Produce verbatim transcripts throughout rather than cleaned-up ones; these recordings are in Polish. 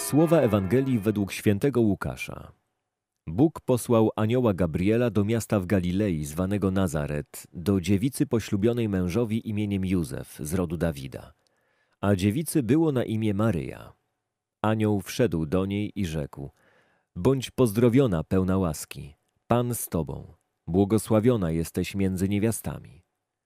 Słowa Ewangelii według świętego Łukasza. Bóg posłał anioła Gabriela do miasta w Galilei zwanego Nazaret, do dziewicy poślubionej mężowi imieniem Józef z rodu Dawida. A dziewicy było na imię Maryja. Anioł wszedł do niej i rzekł: bądź pozdrowiona, pełna łaski, Pan z tobą, błogosławiona jesteś między niewiastami.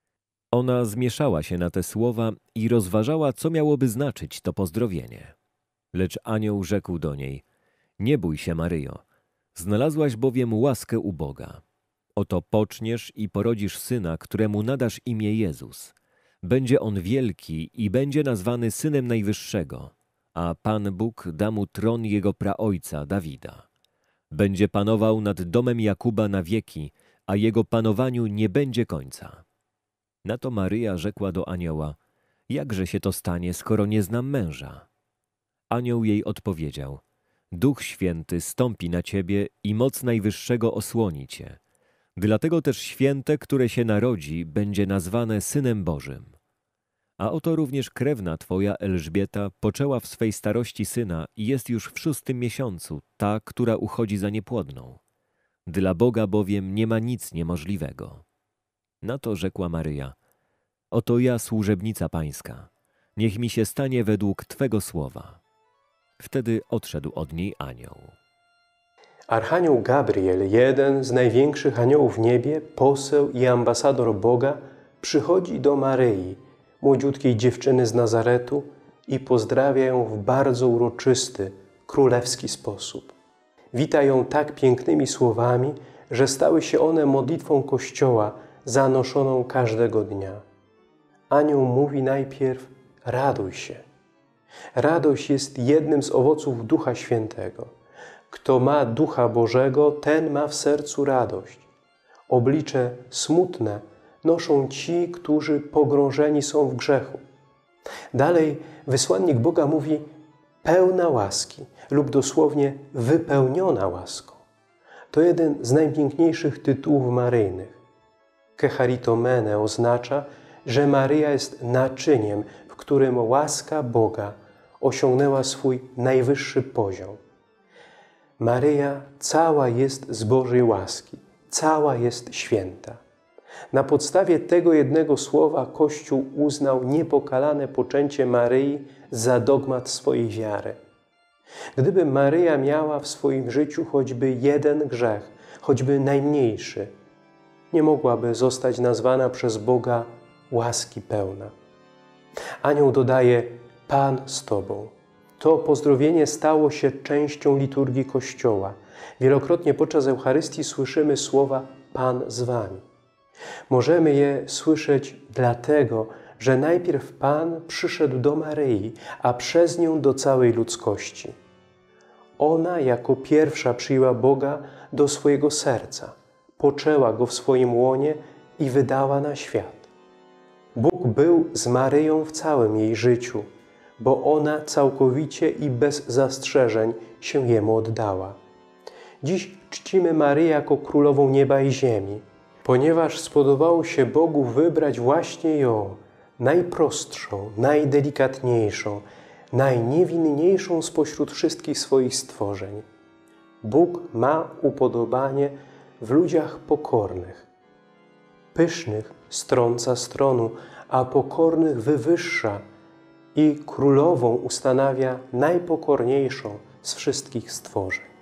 Ona zmieszała się na te słowa i rozważała, co miałoby znaczyć to pozdrowienie. Lecz anioł rzekł do niej: nie bój się, Maryjo, znalazłaś bowiem łaskę u Boga. Oto poczniesz i porodzisz syna, któremu nadasz imię Jezus. Będzie on wielki i będzie nazwany Synem Najwyższego, a Pan Bóg da mu tron jego praojca Dawida. Będzie panował nad domem Jakuba na wieki, a jego panowaniu nie będzie końca. Na to Maryja rzekła do anioła: jakże się to stanie, skoro nie znam męża? Anioł jej odpowiedział: Duch Święty stąpi na ciebie i moc Najwyższego osłoni cię. Dlatego też święte, które się narodzi, będzie nazwane Synem Bożym. A oto również krewna twoja Elżbieta poczęła w swej starości syna i jest już w szóstym miesiącu, ta, która uchodzi za niepłodną. Dla Boga bowiem nie ma nic niemożliwego. Na to rzekła Maryja: oto ja, służebnica pańska, niech mi się stanie według twego słowa. Wtedy odszedł od niej anioł. Archanioł Gabriel, jeden z największych aniołów w niebie, poseł i ambasador Boga, przychodzi do Maryi, młodziutkiej dziewczyny z Nazaretu, i pozdrawia ją w bardzo uroczysty, królewski sposób. Wita ją tak pięknymi słowami, że stały się one modlitwą Kościoła zanoszoną każdego dnia. Anioł mówi najpierw: raduj się. Radość jest jednym z owoców Ducha Świętego. Kto ma Ducha Bożego, ten ma w sercu radość. Oblicze smutne noszą ci, którzy pogrążeni są w grzechu. Dalej wysłannik Boga mówi: pełna łaski lub dosłownie wypełniona łaską. To jeden z najpiękniejszych tytułów maryjnych. Kecharitomene oznacza, że Maryja jest naczyniem, w którym łaska Boga osiągnęła swój najwyższy poziom. Maryja cała jest z Bożej łaski, cała jest święta. Na podstawie tego jednego słowa Kościół uznał niepokalane poczęcie Maryi za dogmat swojej wiary. Gdyby Maryja miała w swoim życiu choćby jeden grzech, choćby najmniejszy, nie mogłaby zostać nazwana przez Boga łaski pełna. Anioł dodaje: Pan z tobą. To pozdrowienie stało się częścią liturgii Kościoła. Wielokrotnie podczas Eucharystii słyszymy słowa Pan z wami. Możemy je słyszeć dlatego, że najpierw Pan przyszedł do Maryi, a przez nią do całej ludzkości. Ona jako pierwsza przyjęła Boga do swojego serca, poczęła Go w swoim łonie i wydała na świat. Bóg był z Maryją w całym jej życiu, bo ona całkowicie i bez zastrzeżeń się Jemu oddała. Dziś czcimy Maryję jako Królową nieba i ziemi, ponieważ spodobało się Bogu wybrać właśnie ją, najprostszą, najdelikatniejszą, najniewinniejszą spośród wszystkich swoich stworzeń. Bóg ma upodobanie w ludziach pokornych. Pysznych strąca z tronu, a pokornych wywyższa i królową ustanawia najpokorniejszą z wszystkich stworzeń.